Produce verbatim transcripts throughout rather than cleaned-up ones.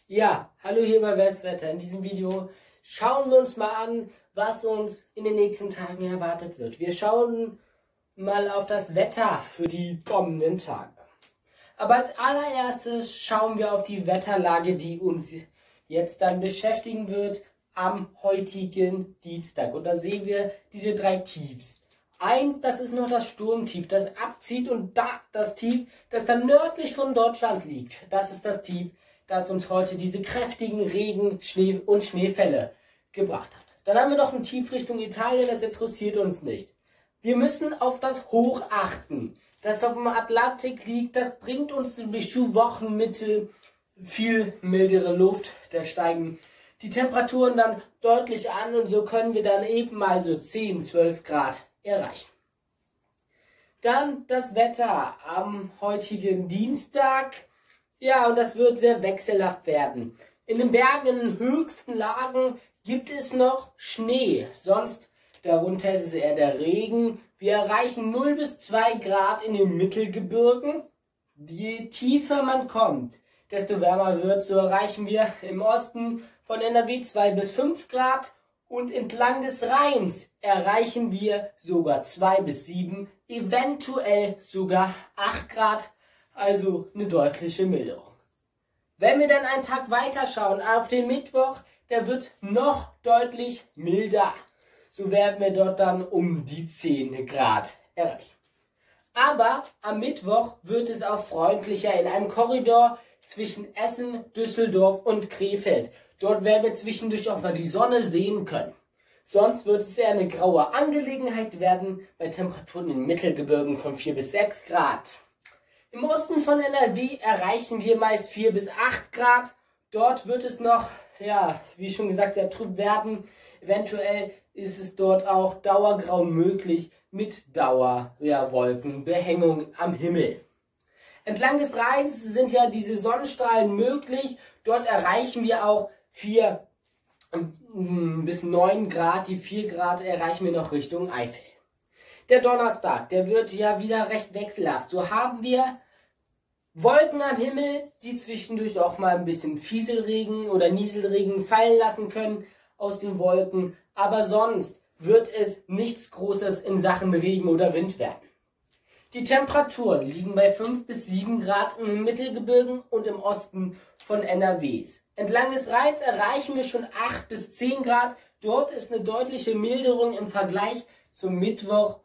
Ja, hallo hier bei Westwetter. In diesem Video schauen wir uns mal an, was uns in den nächsten Tagen erwartet wird. Wir schauen mal auf das Wetter für die kommenden Tage. Aber als allererstes schauen wir auf die Wetterlage, die uns jetzt dann beschäftigen wird am heutigen Dienstag. Und da sehen wir diese drei Tiefs. Eins, das ist noch das Sturmtief, das abzieht, und da das Tief, das dann nördlich von Deutschland liegt. Das ist das Tief, das uns heute diese kräftigen Regen, Schnee und Schneefälle gebracht hat. Dann haben wir noch ein Tief Richtung Italien, das interessiert uns nicht. Wir müssen auf das Hoch achten, das auf dem Atlantik liegt. Das bringt uns nämlich zu Wochenmitte viel mildere Luft. Da steigen die Temperaturen dann deutlich an und so können wir dann eben mal so zehn, zwölf Grad erreichen. Dann das Wetter am heutigen Dienstag. Ja, und das wird sehr wechselhaft werden. In den Bergen, in den höchsten Lagen gibt es noch Schnee. Sonst darunter ist es eher der Regen. Wir erreichen null bis zwei Grad in den Mittelgebirgen. Je tiefer man kommt, desto wärmer wird. So erreichen wir im Osten von N R W zwei bis fünf Grad. Und entlang des Rheins erreichen wir sogar zwei bis sieben, eventuell sogar acht Grad. Also eine deutliche Milderung. Wenn wir dann einen Tag weiter schauen, auf den Mittwoch, der wird noch deutlich milder. So werden wir dort dann um die zehn Grad erreichen. Aber am Mittwoch wird es auch freundlicher in einem Korridor zwischen Essen, Düsseldorf und Krefeld. Dort werden wir zwischendurch auch mal die Sonne sehen können. Sonst wird es eher eine graue Angelegenheit werden bei Temperaturen in den Mittelgebirgen von vier bis sechs Grad. Im Osten von N R W erreichen wir meist vier bis acht Grad. Dort wird es noch, ja, wie schon gesagt, sehr trüb werden. Eventuell ist es dort auch dauergrau möglich mit Dauerwolkenbehängung am Himmel. Entlang des Rheins sind ja diese Sonnenstrahlen möglich. Dort erreichen wir auch vier bis neun Grad. Die vier Grad erreichen wir noch Richtung Eifel. Der Donnerstag, der wird ja wieder recht wechselhaft. So haben wir Wolken am Himmel, die zwischendurch auch mal ein bisschen Fieselregen oder Nieselregen fallen lassen können aus den Wolken. Aber sonst wird es nichts Großes in Sachen Regen oder Wind werden. Die Temperaturen liegen bei fünf bis sieben Grad in den Mittelgebirgen und im Osten von N R Ws. Entlang des Rheins erreichen wir schon acht bis zehn Grad. Dort ist eine deutliche Milderung im Vergleich zum Mittwoch,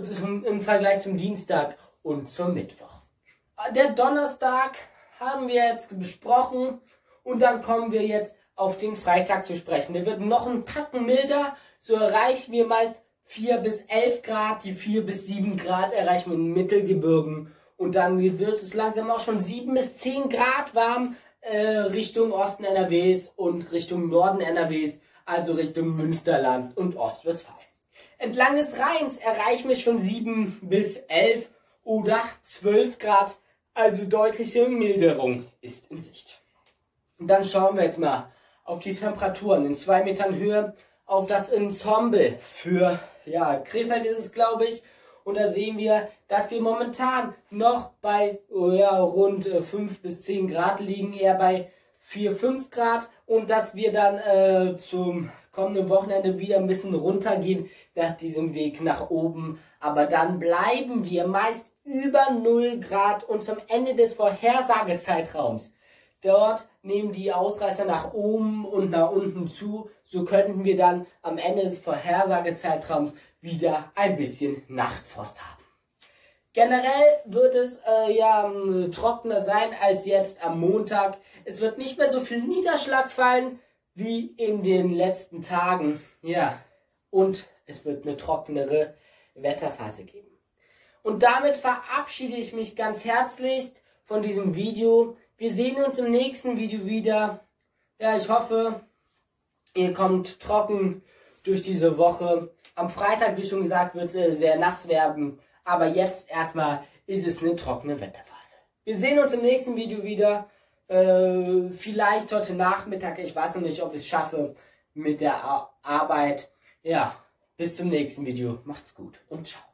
im Vergleich zum Dienstag und zum Mittwoch. Der Donnerstag haben wir jetzt besprochen und dann kommen wir jetzt auf den Freitag zu sprechen. Der wird noch einen Tacken milder, so erreichen wir meist vier bis elf Grad, die vier bis sieben Grad erreichen wir in den Mittelgebirgen und dann wird es langsam auch schon sieben bis zehn Grad warm äh, Richtung Osten N R Ws und Richtung Norden N R Ws, also Richtung Münsterland und Ostwestfalen. Entlang des Rheins erreichen wir schon sieben bis elf oder zwölf Grad, also deutliche Milderung ist in Sicht. Und dann schauen wir jetzt mal auf die Temperaturen in zwei Metern Höhe, auf das Ensemble für, ja, Krefeld ist es, glaube ich. Und da sehen wir, dass wir momentan noch bei oh ja, rund fünf bis zehn Grad liegen, eher bei vier, fünf Grad. Und dass wir dann äh, zum kommenden Wochenende wieder ein bisschen runtergehen nach diesem Weg nach oben. Aber dann bleiben wir meist über null Grad und zum Ende des Vorhersagezeitraums. Dort nehmen die Ausreißer nach oben und nach unten zu. So könnten wir dann am Ende des Vorhersagezeitraums wieder ein bisschen Nachtfrost haben. Generell wird es äh, ja trockener sein als jetzt am Montag. Es wird nicht mehr so viel Niederschlag fallen wie in den letzten Tagen. Ja, und es wird eine trockenere Wetterphase geben. Und damit verabschiede ich mich ganz herzlichst von diesem Video. Wir sehen uns im nächsten Video wieder. Ja, ich hoffe, ihr kommt trocken durch diese Woche. Am Freitag, wie schon gesagt, wird es sehr nass werden. Aber jetzt erstmal ist es eine trockene Wetterphase. Wir sehen uns im nächsten Video wieder. Äh, vielleicht heute Nachmittag. Ich weiß noch nicht, ob ich es schaffe mit der Arbeit. Ja, bis zum nächsten Video. Macht's gut und ciao.